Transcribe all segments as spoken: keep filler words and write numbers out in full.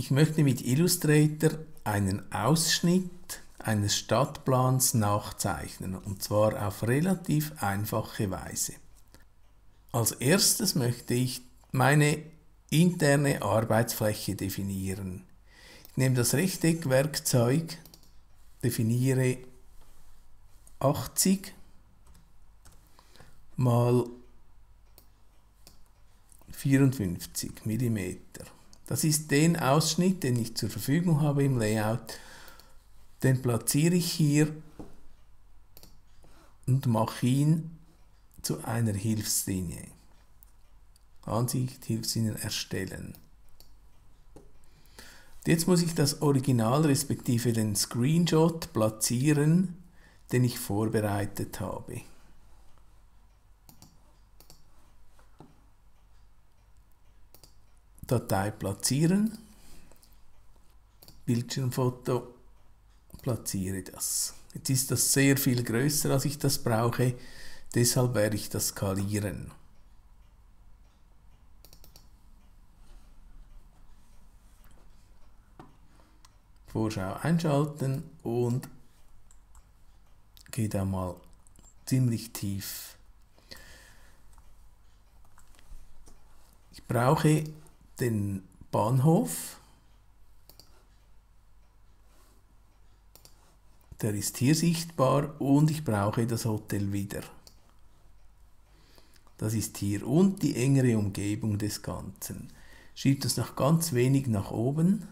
Ich möchte mit Illustrator einen Ausschnitt eines Stadtplans nachzeichnen, und zwar auf relativ einfache Weise. Als erstes möchte ich meine interne Arbeitsfläche definieren. Ich nehme das Rechteckwerkzeug, definiere achtzig mal vierundfünfzig Millimeter. Das ist den Ausschnitt, den ich zur Verfügung habe im Layout. Den platziere ich hier und mache ihn zu einer Hilfslinie. Ansicht, Hilfslinien erstellen. Jetzt muss ich das Original respektive den Screenshot platzieren, den ich vorbereitet habe. Datei platzieren, Bildschirmfoto, platziere das. Jetzt ist das sehr viel größer, als ich das brauche, deshalb werde ich das skalieren. Vorschau einschalten und gehe da mal ziemlich tief. Ich brauche den Bahnhof. Der ist hier sichtbar und ich brauche das Hotel wieder. Das ist hier und die engere Umgebung des Ganzen. Schiebe das noch ganz wenig nach oben.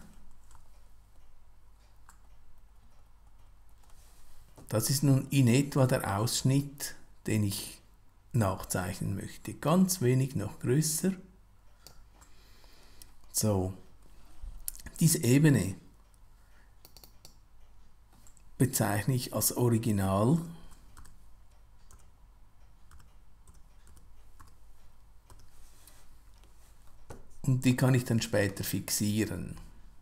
Das ist nun in etwa der Ausschnitt, den ich nachzeichnen möchte. Ganz wenig noch größer. So, diese Ebene bezeichne ich als Original. Und die kann ich dann später fixieren.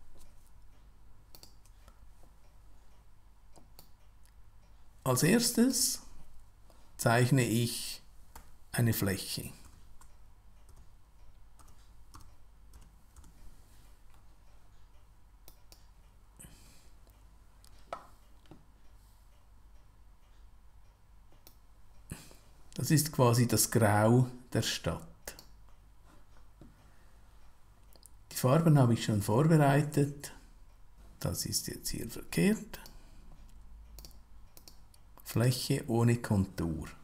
Als erstes zeichne ich eine Fläche. Das ist quasi das Grau der Stadt. Die Farben habe ich schon vorbereitet. Das ist jetzt hier verkehrt. Fläche ohne Kontur.